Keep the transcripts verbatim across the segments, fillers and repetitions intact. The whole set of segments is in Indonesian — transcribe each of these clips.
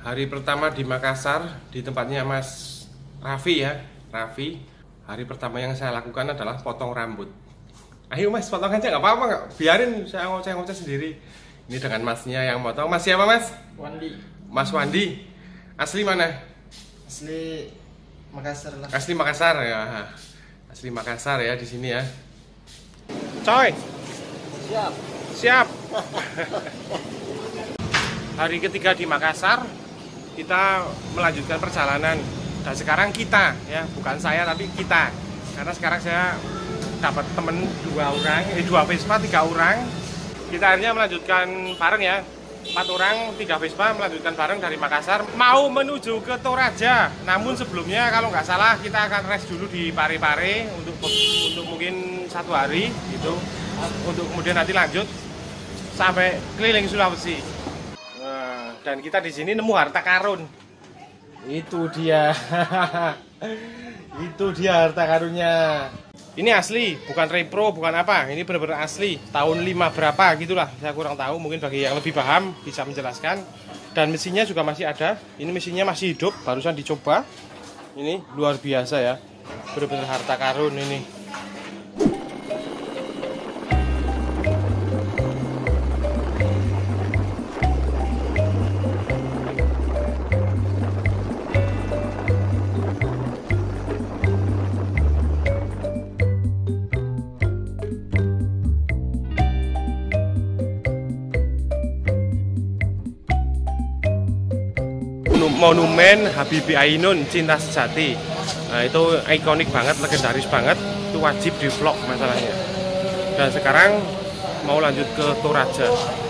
Hari pertama di Makassar, di tempatnya Mas Raffi ya, Raffi. Hari pertama yang saya lakukan adalah potong rambut. Ayo Mas, potong aja nggak apa-apa nggak? Biarin saya ngoceh-ngoceh sendiri. Ini dengan Masnya yang potong. Mas siapa Mas? Wandi. Mas Wandi. Asli mana? Asli Makassar lah. Asli Makassar ya. Asli Makassar ya di sini ya. Coy. Siap. Siap. Hari ketiga di Makassar, kita melanjutkan perjalanan. Dan sekarang kita ya, bukan saya tapi kita. Karena sekarang saya dapat temen dua orang, eh dua Vespa, tiga orang. Kita akhirnya melanjutkan bareng ya. Empat orang, tiga Vespa melanjutkan bareng dari Makassar mau menuju ke Toraja. Namun sebelumnya kalau nggak salah kita akan rest dulu di Parepare untuk untuk mungkin satu hari gitu. Untuk kemudian nanti lanjut sampai keliling Sulawesi. Nah, dan kita di sini nemu harta karun. Itu dia. Itu dia harta karunnya. Ini asli, bukan repro, bukan apa. Ini benar-benar asli. Tahun lima berapa gitulah, saya kurang tahu. Mungkin bagi yang lebih paham bisa menjelaskan. Dan mesinnya juga masih ada. Ini mesinnya masih hidup, barusan dicoba. Ini luar biasa ya. Benar-benar harta karun ini. Monumen Habibie Ainun Cinta Sejati. Nah, itu ikonik banget, legendaris banget. Itu wajib di vlog masalahnya. Dan sekarang mau lanjut ke Toraja.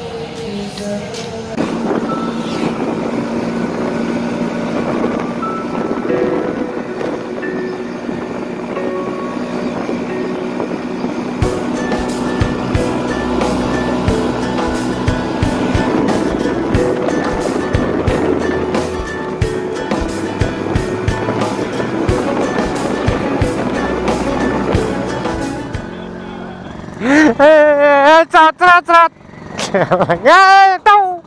Eh, cat cat cat. Ya, tahu.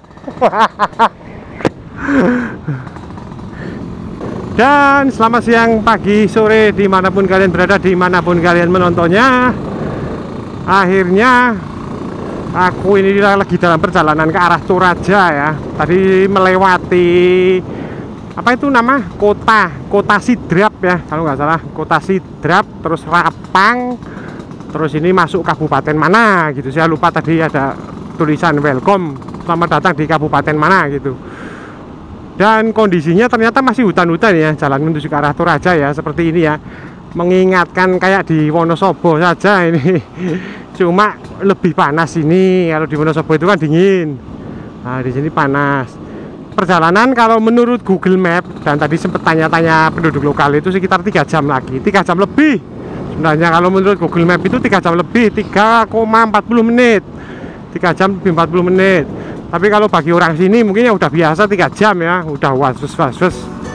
Dan selamat siang, pagi, sore, dimanapun kalian berada, dimanapun kalian menontonnya. Akhirnya aku ini lagi dalam perjalanan ke arah Toraja ya. Tadi melewati apa itu nama kota kota Sidrap ya, kalau nggak salah, kota Sidrap, terus Rapang. Terus ini masuk kabupaten mana gitu, saya lupa tadi ada tulisan welcome, selamat datang di kabupaten mana gitu. Dan kondisinya ternyata masih hutan-hutan ya, jalan menuju ke arah Toraja ya, seperti ini ya. Mengingatkan kayak di Wonosobo saja ini. Cuma lebih panas ini, kalau di Wonosobo itu kan dingin. Nah, di sini panas. Perjalanan kalau menurut Google Map, dan tadi sempat tanya-tanya penduduk lokal, itu sekitar tiga jam lagi, tiga jam lebih. Sebenarnya kalau menurut Google Map itu tiga jam lebih, tiga koma empat puluh menit, tiga jam lebih empat puluh menit. Tapi kalau bagi orang sini mungkin ya udah biasa tiga jam ya, udah was-was-was.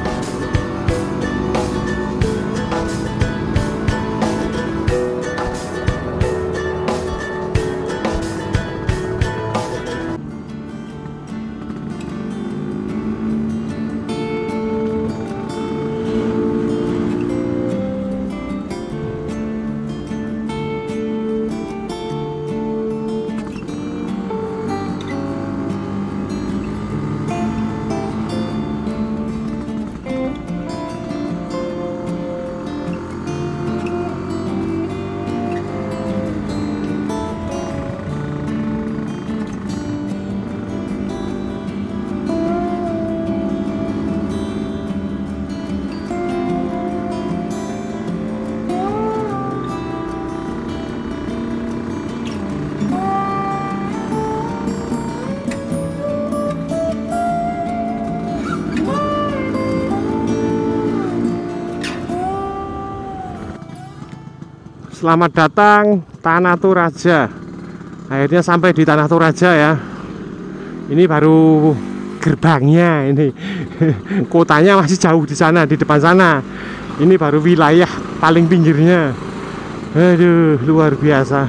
Selamat datang Tanah Toraja. Akhirnya sampai di Tanah Toraja ya. Ini baru gerbangnya ini. Kotanya masih jauh di sana, di depan sana. Ini baru wilayah paling pinggirnya. Aduh, luar biasa.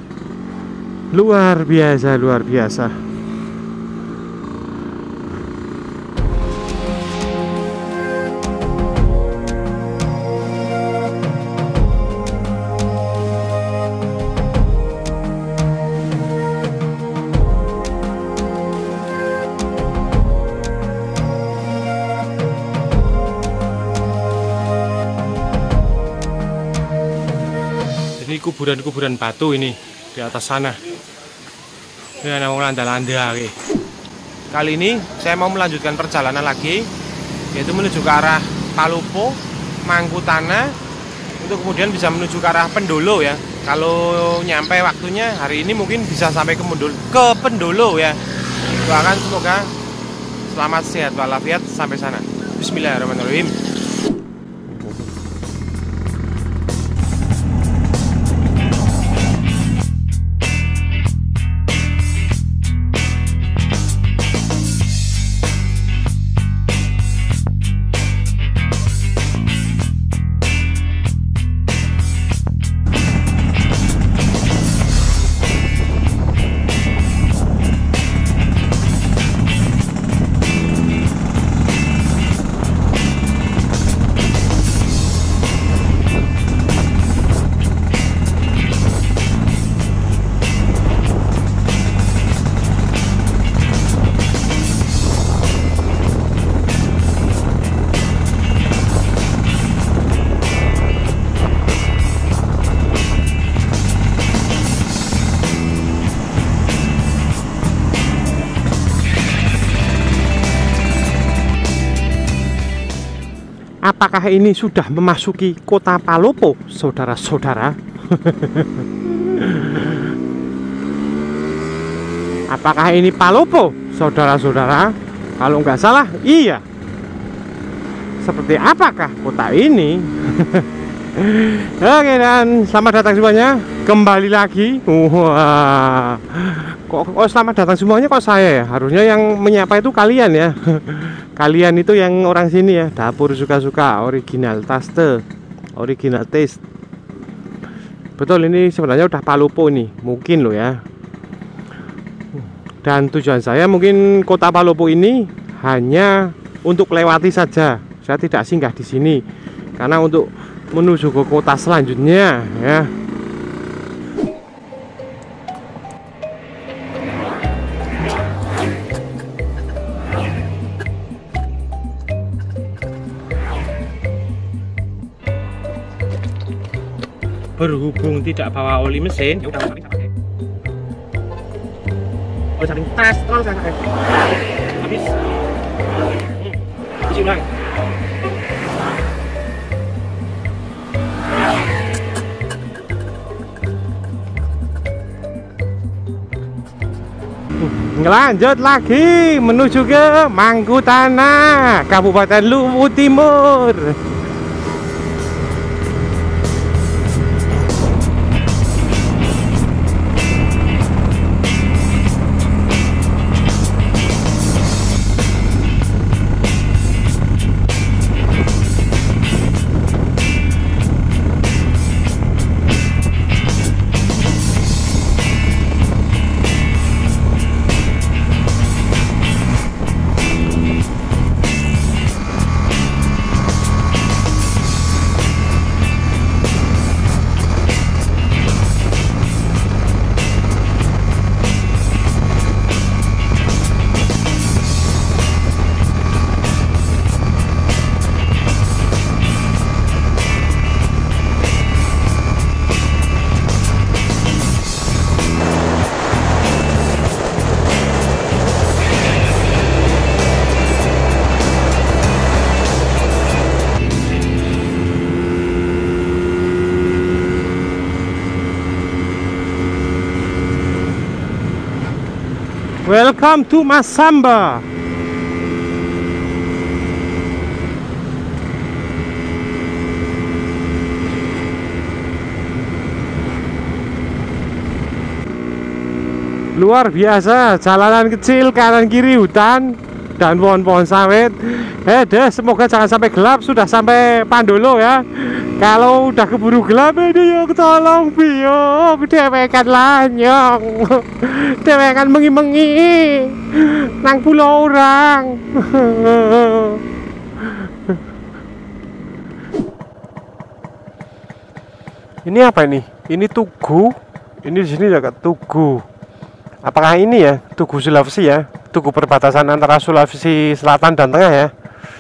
Luar biasa, luar biasa. kuburan-kuburan batu ini di atas sana. Ini ada mau landa-landa. Kali ini saya mau melanjutkan perjalanan lagi, yaitu menuju ke arah Palopo, Mangkutana, untuk kemudian bisa menuju ke arah Pendolo ya. Kalau nyampe waktunya hari ini mungkin bisa sampai ke Pendolo, ke Pendolo ya. Doakan semoga selamat sehat walafiat sampai sana. Bismillahirrahmanirrahim. Apakah ini sudah memasuki kota Palopo, saudara-saudara? Apakah ini Palopo, saudara-saudara? Kalau nggak salah, iya. Seperti apakah kota ini? Oke, dan selamat datang semuanya. Kembali lagi. Wah, kok, kok selamat datang semuanya kok saya ya? Harusnya yang menyapa itu kalian ya. Kalian itu yang orang sini ya. Dapur suka-suka, original taste, original taste. Betul, ini sebenarnya udah Palopo nih, mungkin loh ya. Dan tujuan saya mungkin kota Palopo ini hanya untuk lewati saja. Saya tidak singgah di sini karena untuk menuju ke kota selanjutnya ya. Berhubung tidak bawa oli mesin, ya udah saling pakai. Oh, saling tas terus saya pakai. Habis. Hmm. Isi ulang. Lanjut lagi menuju ke Mangkutana, Kabupaten Luwu Timur. Welcome to Masamba. Luar biasa, jalanan kecil, kanan kiri hutan dan pohon-pohon sawit. Eh deh, semoga jangan sampai gelap. Sudah sampai Pandolo ya. Kalau udah keburu gelap, ini yuk tolong biok, dewekan lanyong, dewekan mengi-mengi, nang pulau orang. Ini apa ini? Ini Tugu. Ini di sini juga Tugu. Apakah ini ya Tugu Sulawesi ya? Tugu perbatasan antara Sulawesi Selatan dan Tengah ya?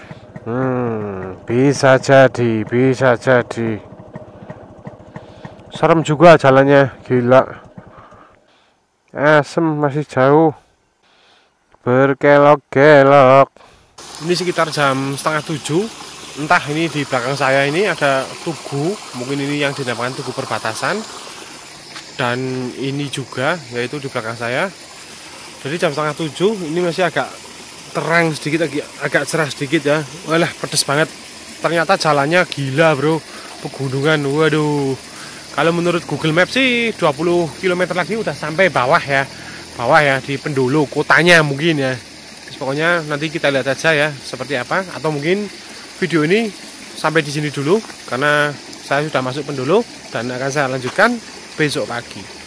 Hmm, bisa jadi, bisa jadi. Serem juga jalannya, gila. Asem, masih jauh. Berkelok-kelok. Ini sekitar jam setengah tujuh. Entah ini di belakang saya ini ada tugu, mungkin ini yang dinamakan tugu perbatasan. Dan ini juga, yaitu di belakang saya. Jadi jam setengah tujuh, ini masih agak terang sedikit, agak, agak cerah sedikit ya. Walah, pedes banget. Ternyata jalannya gila bro, pegunungan, waduh. Kalau menurut Google Maps sih dua puluh kilometer lagi udah sampai bawah ya. Bawah ya, di Pendolo, kotanya mungkin ya. Terus pokoknya nanti kita lihat aja ya seperti apa. Atau mungkin video ini sampai di sini dulu karena saya sudah masuk Pendolo dan akan saya lanjutkan besok pagi.